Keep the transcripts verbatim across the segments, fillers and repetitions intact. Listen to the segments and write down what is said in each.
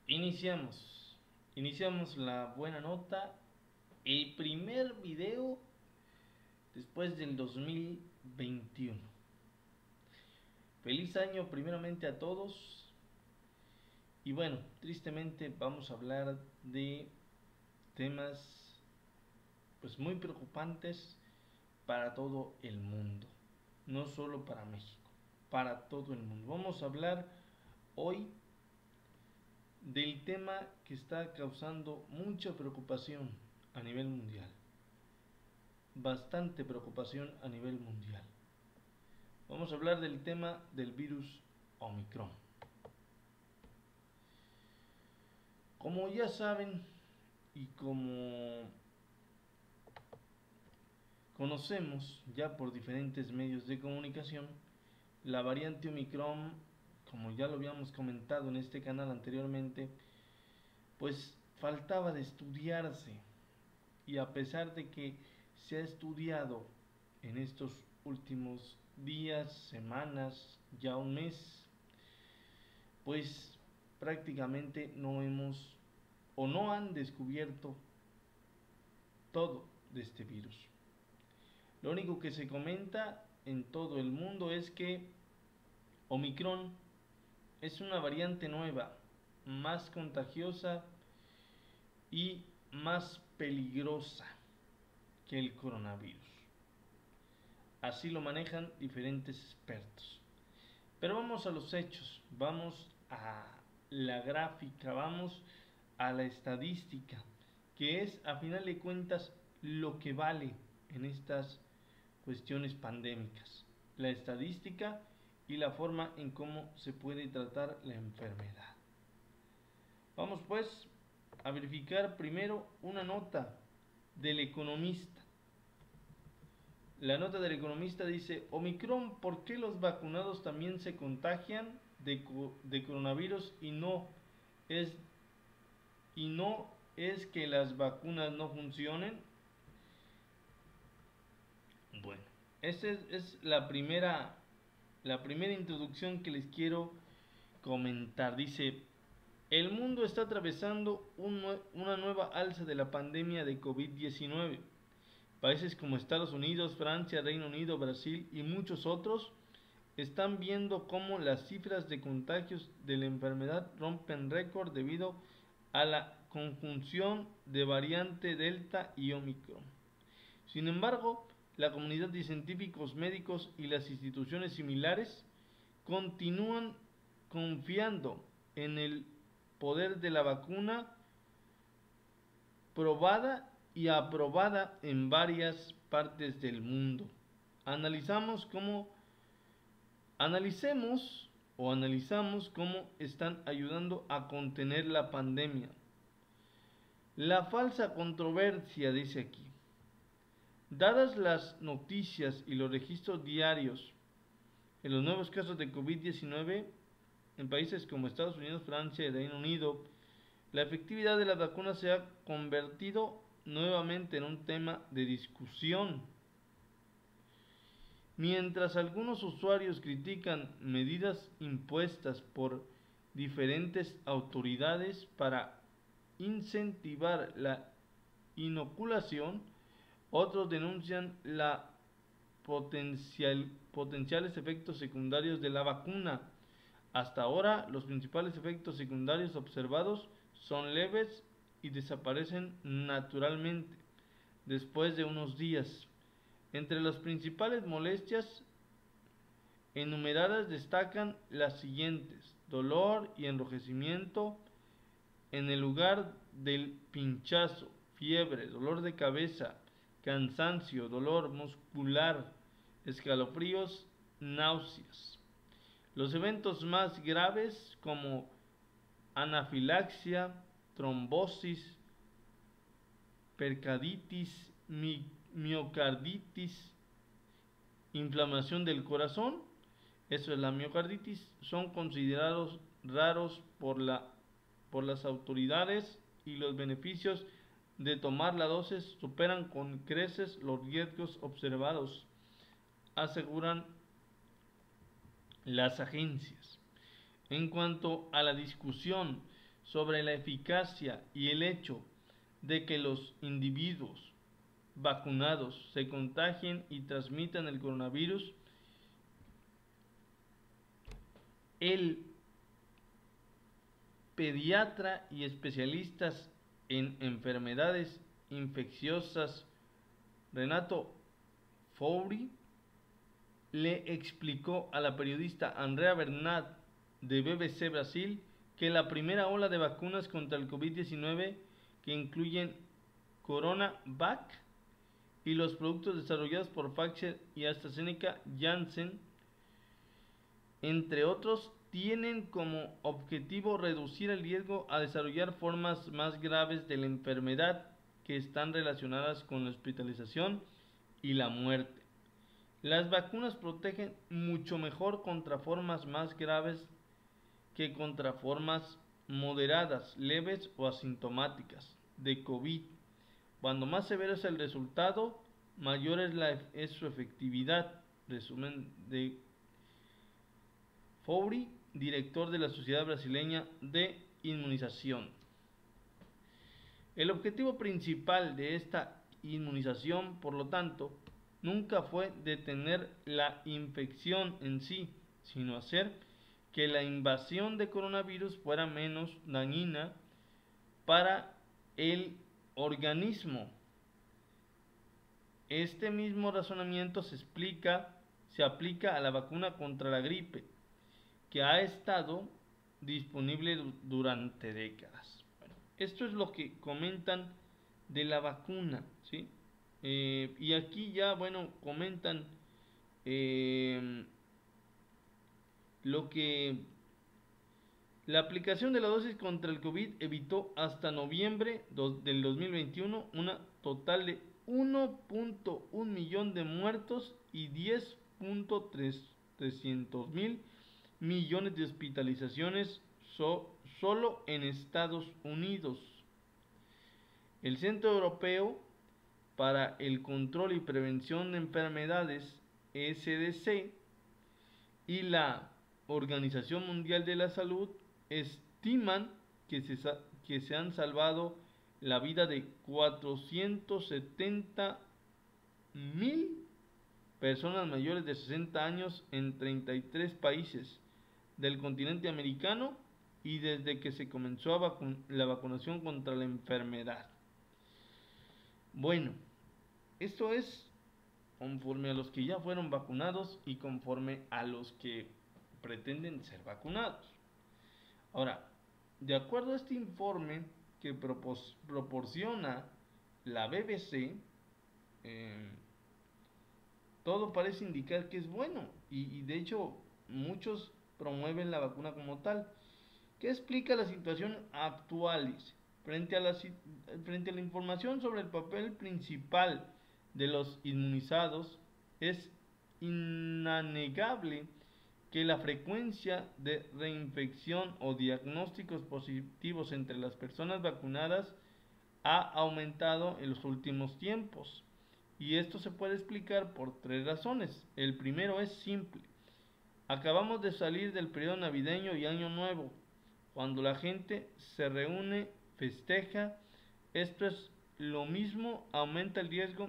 Iniciamos. Iniciamos la buena nota. El primer video después del dos mil veintiuno. Feliz año primeramente a todos. Y bueno, tristemente vamos a hablar de temas pues muy preocupantes para todo el mundo. No solo para México, para todo el mundo. Vamos a hablar hoy del tema que está causando mucha preocupación a nivel mundial. Bastante preocupación a nivel mundial. Vamos a hablar del tema del virus Omicron. Como ya saben y como conocemos ya por diferentes medios de comunicación, la variante Omicron, como ya lo habíamos comentado en este canal anteriormente, pues faltaba de estudiarse. Y a pesar de que se ha estudiado en estos últimos días, semanas, ya un mes, pues prácticamente no hemos o no han descubierto todo de este virus. Lo único que se comenta en todo el mundo es que Omicron es una variante nueva, más contagiosa y más peligrosa que el coronavirus. Así lo manejan diferentes expertos. Pero vamos a los hechos, vamos a la gráfica, vamos a la estadística, que es a final de cuentas lo que vale en estas cuestiones pandémicas. La estadística y la forma en cómo se puede tratar la enfermedad. Vamos pues a verificar primero una nota del Economista. La nota del Economista dice: Omicron, ¿por qué los vacunados también se contagian de, de coronavirus y no es y no es que las vacunas no funcionen? Bueno, esa es, es la primera la primera introducción que les quiero comentar. Dice: el mundo está atravesando un, una nueva alza de la pandemia de COVID diecinueve. Países como Estados Unidos, Francia, Reino Unido, Brasil y muchos otros están viendo cómo las cifras de contagios de la enfermedad rompen récord debido a la conjunción de variante Delta y Omicron. Sin embargo, la comunidad de científicos médicos y las instituciones similares continúan confiando en el poder de la vacuna probada y aprobada en varias partes del mundo. Analizamos cómo analicemos o analizamos cómo están ayudando a contener la pandemia. La falsa controversia, dice aquí. Dadas las noticias y los registros diarios en los nuevos casos de COVID diecinueve en países como Estados Unidos, Francia y Reino Unido, la efectividad de las vacunas se ha convertido nuevamente en un tema de discusión. Mientras algunos usuarios critican medidas impuestas por diferentes autoridades para incentivar la inoculación, otros denuncian los potencial, potenciales efectos secundarios de la vacuna. Hasta ahora, los principales efectos secundarios observados son leves y desaparecen naturalmente después de unos días. Entre las principales molestias enumeradas destacan las siguientes: dolor y enrojecimiento en el lugar del pinchazo, fiebre, dolor de cabeza, cansancio, dolor muscular, escalofríos, náuseas. Los eventos más graves como anafilaxia, trombosis, pericarditis, mi, miocarditis, inflamación del corazón, eso es la miocarditis, son considerados raros por, la, por las autoridades, y los beneficios de tomar la dosis superan con creces los riesgos observados, aseguran las agencias. En cuanto a la discusión sobre la eficacia y el hecho de que los individuos vacunados se contagien y transmitan el coronavirus, el pediatra y especialistas en enfermedades infecciosas Renato Fourie le explicó a la periodista Andrea Bernat de B B C Brasil que la primera ola de vacunas contra el COVID diecinueve, que incluyen CoronaVac y los productos desarrollados por Pfizer y AstraZeneca Janssen, entre otros, tienen como objetivo reducir el riesgo a desarrollar formas más graves de la enfermedad que están relacionadas con la hospitalización y la muerte. Las vacunas protegen mucho mejor contra formas más graves que contra formas moderadas, leves o asintomáticas de COVID. Cuando más severo es el resultado, mayor es, la, es su efectividad. Resumen de Fourie, director de la Sociedad Brasileña de Inmunización. El objetivo principal de esta inmunización, por lo tanto, nunca fue detener la infección en sí, sino hacer que la invasión de coronavirus fuera menos dañina para el organismo. Este mismo razonamiento se explica, se aplica a la vacuna contra la gripe, que ha estado disponible durante décadas. Bueno, esto es lo que comentan de la vacuna, ¿sí? Eh, y aquí ya, bueno, comentan eh, lo que la aplicación de la dosis contra el COVID evitó hasta noviembre del dos mil veintiuno una total de uno punto uno millón de muertos y diez punto trescientos mil millones de hospitalizaciones so, solo en Estados Unidos. El Centro Europeo para el Control y Prevención de Enfermedades, E C D C, y la Organización Mundial de la Salud estiman que se, que se han salvado la vida de cuatrocientos setenta mil personas mayores de sesenta años en treinta y tres países del continente americano y desde que se comenzó a vacu- la vacunación contra la enfermedad. Bueno, esto es conforme a los que ya fueron vacunados y conforme a los que pretenden ser vacunados. Ahora, de acuerdo a este informe que propos- proporciona la B B C, eh, todo parece indicar que es bueno y, y de hecho muchos promueven la vacuna como tal. ¿Qué explica la situación actual? Frente a, la, frente a la información sobre el papel principal de los inmunizados, es innegable que la frecuencia de reinfección o diagnósticos positivos entre las personas vacunadas ha aumentado en los últimos tiempos. Y esto se puede explicar por tres razones. El primero es simple. Acabamos de salir del periodo navideño y año nuevo, cuando la gente se reúne, festeja. Esto es lo mismo, aumenta el riesgo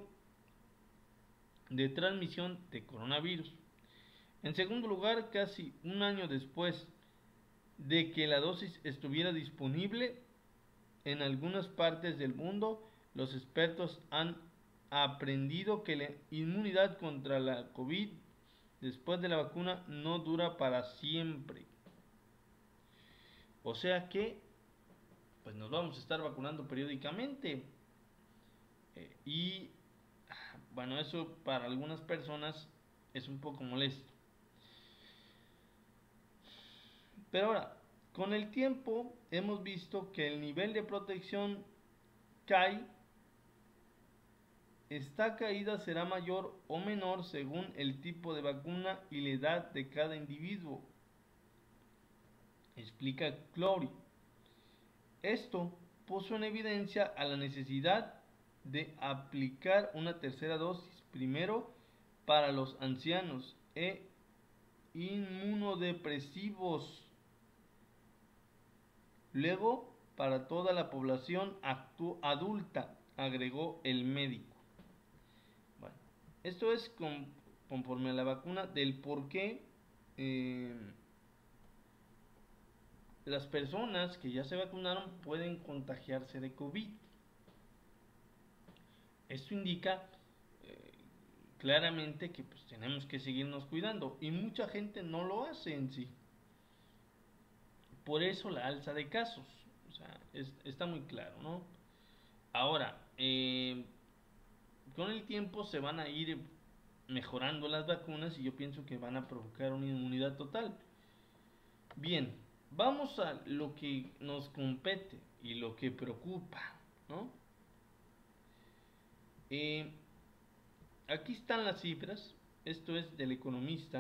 de transmisión de coronavirus. En segundo lugar, casi un año después de que la dosis estuviera disponible en algunas partes del mundo, los expertos han aprendido que la inmunidad contra la COVID después de la vacuna no dura para siempre. O sea que pues nos vamos a estar vacunando periódicamente. Eh, y bueno, eso para algunas personas es un poco molesto. Pero ahora, con el tiempo hemos visto que el nivel de protección cae. Esta caída será mayor o menor según el tipo de vacuna y la edad de cada individuo, explica Clory. Esto puso en evidencia a la necesidad de aplicar una tercera dosis, primero para los ancianos e inmunodepresivos, luego para toda la población adulta, agregó el médico. Bueno, esto es con, conforme a la vacuna del por qué eh, las personas que ya se vacunaron pueden contagiarse de COVID. Esto indica eh, claramente que pues, tenemos que seguirnos cuidando y mucha gente no lo hace en sí. Por eso la alza de casos, o sea, es, está muy claro, ¿no? Ahora, eh, con el tiempo se van a ir mejorando las vacunas y yo pienso que van a provocar una inmunidad total. Bien, vamos a lo que nos compete y lo que preocupa, ¿no? Eh, aquí están las cifras, esto es del Economista,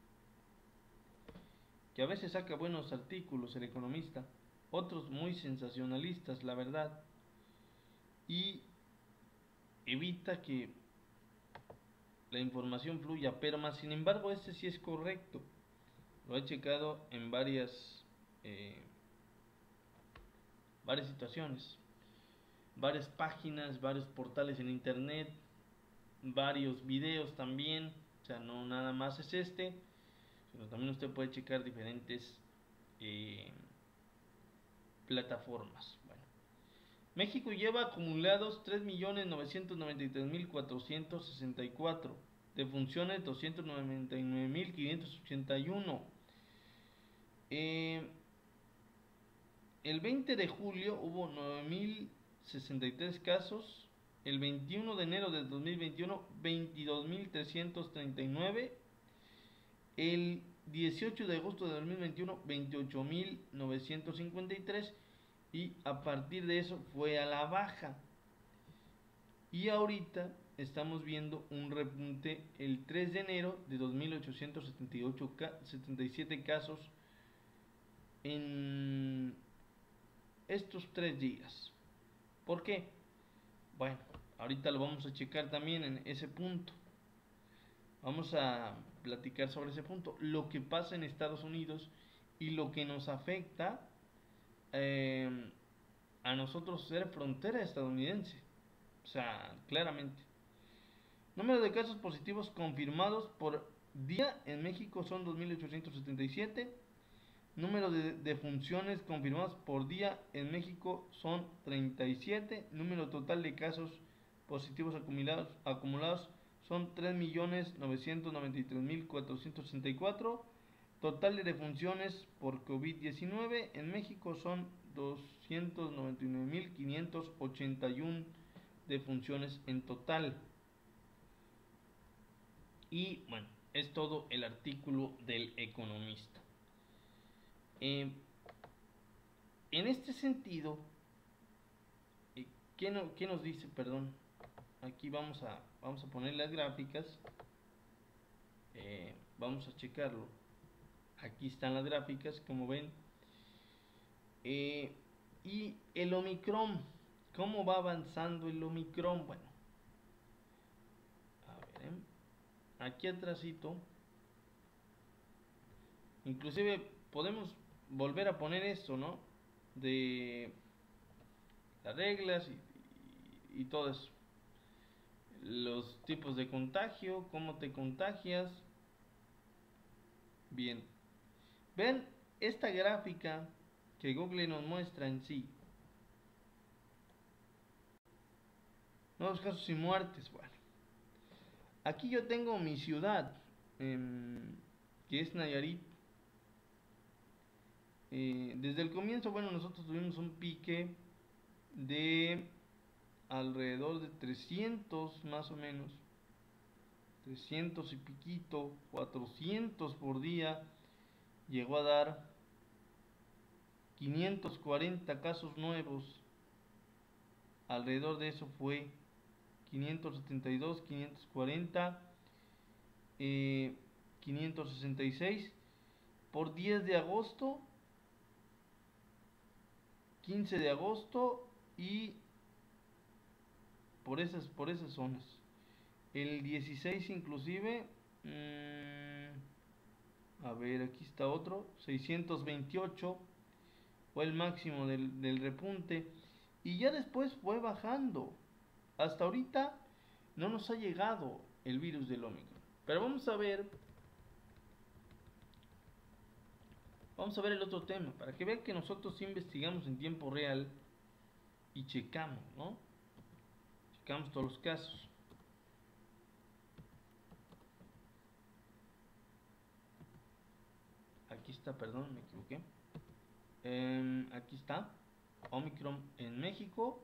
que a veces saca buenos artículos el Economista, otros muy sensacionalistas, la verdad, y evita que la información fluya, pero más sin embargo este sí es correcto. Lo he checado en varias eh, varias situaciones, varias páginas, varios portales en internet, varios videos también, o sea, no nada más es este, sino también usted puede checar diferentes eh, plataformas. Bueno, México lleva acumulados tres millones novecientos noventa y tres mil cuatrocientos sesenta y cuatro, defunciones doscientos noventa y nueve mil quinientos ochenta y uno. Eh, el veinte de julio hubo nueve mil sesenta y tres casos. El veintiuno de enero del dos mil veintiuno, veintidós mil trescientos treinta y nueve. El dieciocho de agosto de dos mil veintiuno, veintiocho mil novecientos cincuenta y tres. Y a partir de eso fue a la baja. Y ahorita estamos viendo un repunte el tres de enero de dos mil ochocientos setenta y ocho, setenta y siete casos en estos tres días. ¿Por qué? Bueno, ahorita lo vamos a checar también en ese punto. Vamos a platicar sobre ese punto. Lo que pasa en Estados Unidos y lo que nos afecta eh, a nosotros ser frontera estadounidense. O sea, claramente. Número de casos positivos confirmados por día en México son dos mil ochocientos setenta y siete. Número de defunciones confirmadas por día en México son treinta y siete. Número total de casos positivos acumulados, acumulados son tres millones novecientos noventa y tres mil cuatrocientos sesenta y cuatro. Total de defunciones por COVID diecinueve en México son doscientos noventa y nueve mil quinientos ochenta y uno defunciones en total. Y bueno, es todo el artículo del Economista. Eh, en este sentido, eh, ¿qué, no, ¿qué nos dice? Perdón, aquí vamos a, vamos a poner las gráficas, eh, vamos a checarlo. Aquí están las gráficas, como ven. Eh, y el Omicron, ¿cómo va avanzando el Omicron? Bueno, a ver, ¿eh? Aquí atrásito, inclusive podemos volver a poner esto, ¿no? De las reglas y, y, y todo eso. Los tipos de contagio, cómo te contagias. Bien. Ven esta gráfica que Google nos muestra en sí. Nuevos casos y muertes. Bueno. Aquí yo tengo mi ciudad, eh, que es Nayarit. Eh, desde el comienzo, bueno, nosotros tuvimos un pique de alrededor de trescientos más o menos, trescientos y piquito, cuatrocientos por día, llegó a dar quinientos cuarenta casos nuevos, alrededor de eso fue quinientos setenta y dos, quinientos cuarenta, eh, quinientos sesenta y seis, por diez de agosto, quince de agosto y por esas, por esas zonas. El dieciséis inclusive, mmm, a ver, aquí está otro, seiscientos veintiocho. fue el máximo del, del repunte y ya después fue bajando. Hasta ahorita no nos ha llegado el virus del Omicron. Pero vamos a ver, vamos a ver el otro tema, para que vean que nosotros sí investigamos en tiempo real y checamos, ¿no? Checamos todos los casos. Aquí está, perdón, me equivoqué. Eh, aquí está, Omicron en México.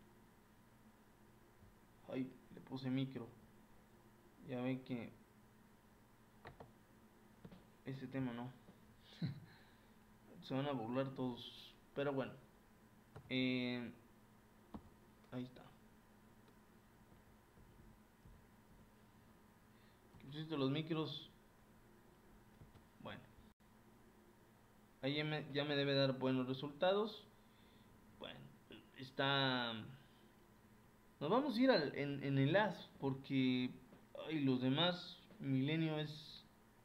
Ay, le puse micro. Ya ven que ese tema no. Se van a burlar todos. Pero bueno. Eh, ahí está. Los micros. Bueno. Ahí ya me, ya me debe dar buenos resultados. Bueno, está... Nos vamos a ir al, en, en el A S porque ay, los demás, Milenio es...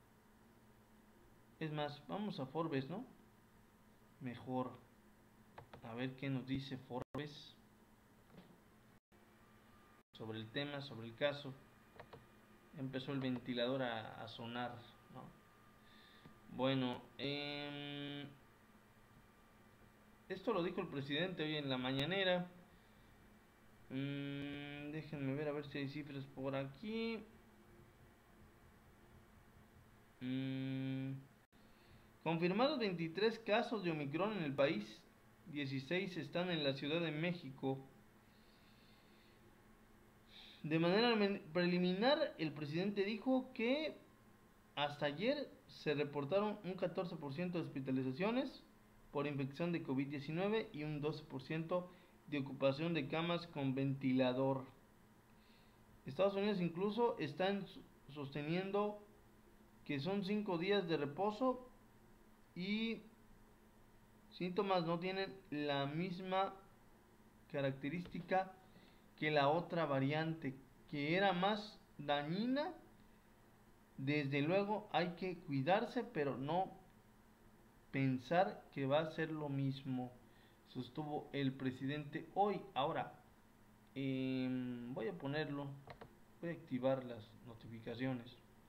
Es más, vamos a Forbes, ¿no? Mejor. A ver qué nos dice Forbes sobre el tema, sobre el caso. Empezó el ventilador a, a sonar, ¿no? Bueno, eh, esto lo dijo el presidente hoy en la mañanera. Mm, déjenme ver a ver si hay cifras por aquí. Mm, confirmados veintitrés casos de Omicron en el país. dieciséis están en la Ciudad de México. De manera preliminar, el presidente dijo que hasta ayer se reportaron un catorce por ciento de hospitalizaciones por infección de COVID diecinueve y un doce por ciento de ocupación de camas con ventilador. Estados Unidos incluso están sosteniendo que son cinco días de reposo y síntomas no tienen la misma característica que la otra variante, que era más dañina. Desde luego hay que cuidarse, pero no pensar que va a ser lo mismo, sostuvo el presidente hoy. Ahora, eh, voy a ponerlo, voy a activar las notificaciones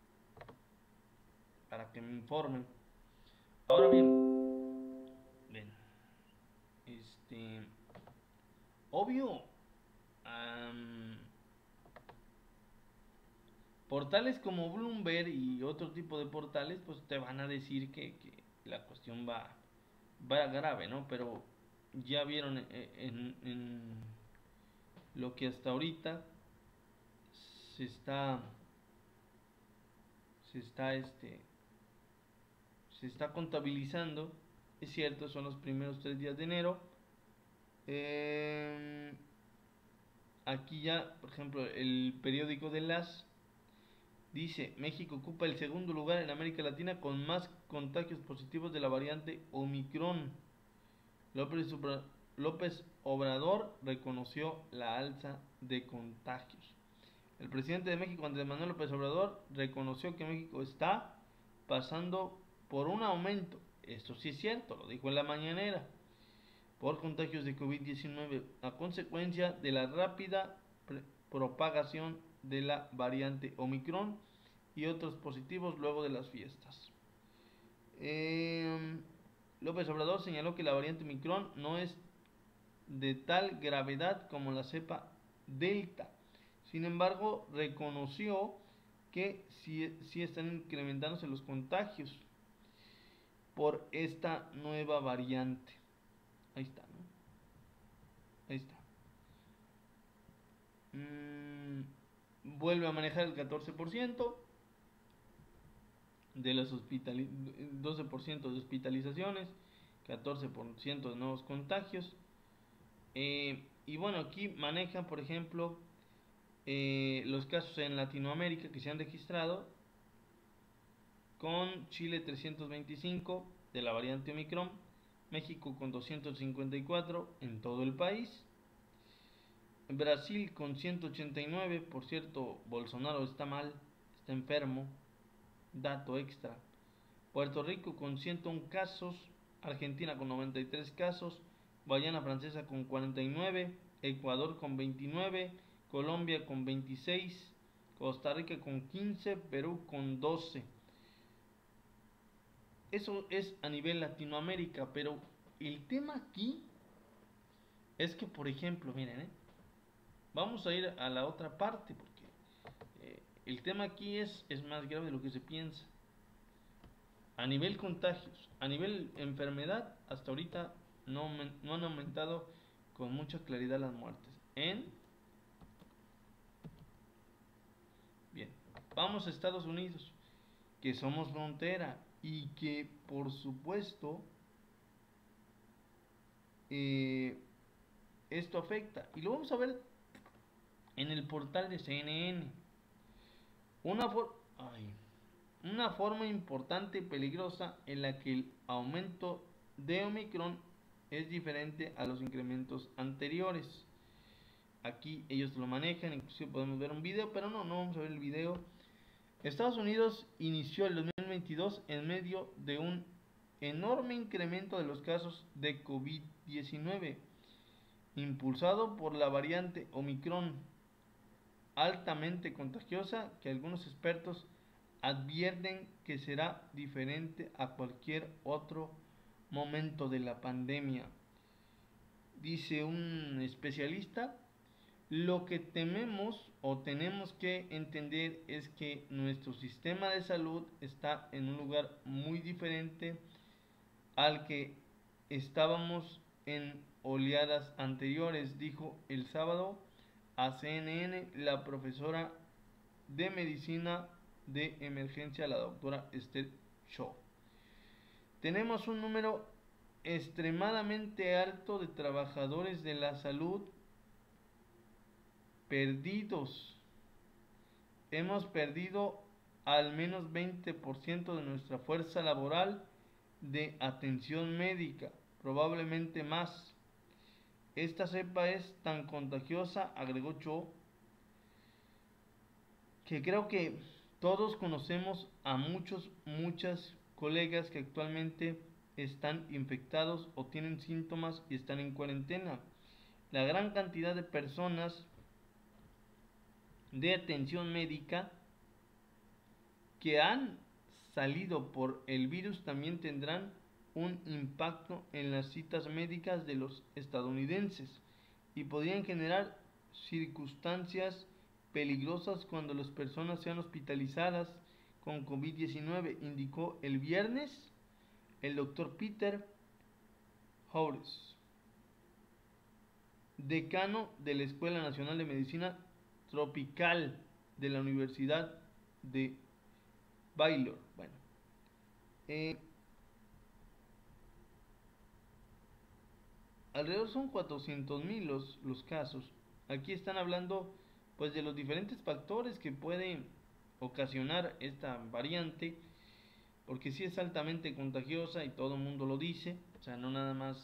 para que me informen. Ahora bien, ven, este, obvio, um, portales como Bloomberg y otro tipo de portales, pues te van a decir que, que la cuestión va, va grave, ¿no? Pero ya vieron en, en, en lo que hasta ahorita se está, se está, este, se está contabilizando. Es cierto, son los primeros tres días de enero. Eh, aquí ya, por ejemplo, el periódico de las dice, México ocupa el segundo lugar en América Latina con más contagios positivos de la variante Omicron. López, López Obrador reconoció la alza de contagios. El presidente de México, Andrés Manuel López Obrador, reconoció que México está pasando por un aumento, esto sí es cierto, lo dijo en la mañanera, por contagios de COVID diecinueve a consecuencia de la rápida propagación de la variante Omicron y otros positivos luego de las fiestas. Eh, López Obrador señaló que la variante Omicron no es de tal gravedad como la cepa Delta. Sin embargo, reconoció que sí, sí están incrementándose los contagios por esta nueva variante. Ahí está, ¿no? Ahí está. Mm, vuelve a manejar el catorce por ciento de las hospitalizaciones, doce por ciento de hospitalizaciones, catorce por ciento de nuevos contagios. Eh, y bueno, aquí manejan, por ejemplo, eh, los casos en Latinoamérica que se han registrado, con Chile trescientos veinticinco de la variante Omicron, México con doscientos cincuenta y cuatro en todo el país, Brasil con ciento ochenta y nueve, por cierto, Bolsonaro está mal, está enfermo, dato extra. Puerto Rico con ciento uno casos, Argentina con noventa y tres casos, Guayana Francesa con cuarenta y nueve, Ecuador con veintinueve, Colombia con veintiséis, Costa Rica con quince, Perú con doce. Eso es a nivel Latinoamérica, pero el tema aquí es que, por ejemplo, miren, ¿eh? vamos a ir a la otra parte, porque eh, el tema aquí es, es más grave de lo que se piensa. A nivel contagios, a nivel enfermedad, hasta ahorita no, no han aumentado con mucha claridad las muertes. En Bien, vamos a Estados Unidos, que somos frontera y que por supuesto eh, esto afecta. Y lo vamos a ver en el portal de C N N. Una, for Ay. Una forma importante y peligrosa en la que el aumento de Omicron es diferente a los incrementos anteriores. Aquí ellos lo manejan, inclusive podemos ver un video, pero no, no vamos a ver el video. Estados Unidos inició el dos mil veintidós en medio de un enorme incremento de los casos de COVID diecinueve, impulsado por la variante Omicron, altamente contagiosa, que algunos expertos advierten que será diferente a cualquier otro momento de la pandemia. Dice un especialista, lo que tememos o tenemos que entender es que nuestro sistema de salud está en un lugar muy diferente al que estábamos en oleadas anteriores, dijo el sábado a C N N la profesora de medicina de emergencia, la doctora Esther Shaw. Tenemos un número extremadamente alto de trabajadores de la salud perdidos. Hemos perdido al menos veinte por ciento de nuestra fuerza laboral de atención médica, probablemente más. Esta cepa es tan contagiosa, agregó Cho, que creo que todos conocemos a muchos, muchas colegas que actualmente están infectados o tienen síntomas y están en cuarentena. La gran cantidad de personas de atención médica que han salido por el virus también tendrán un impacto en las citas médicas de los estadounidenses y podrían generar circunstancias peligrosas cuando las personas sean hospitalizadas con COVID diecinueve, indicó el viernes el doctor Peter Howes, decano de la Escuela Nacional de Medicina Tropical de la Universidad de Baylor. Bueno, eh, alrededor son cuatrocientos mil los, los casos. Aquí están hablando pues de los diferentes factores que pueden ocasionar esta variante, porque sí es altamente contagiosa y todo el mundo lo dice, o sea, no nada más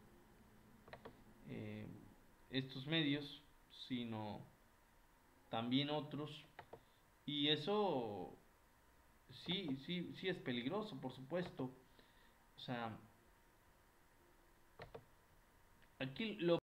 eh, estos medios, sino también otros, y eso sí, sí, sí es peligroso, por supuesto. O sea, aquí lo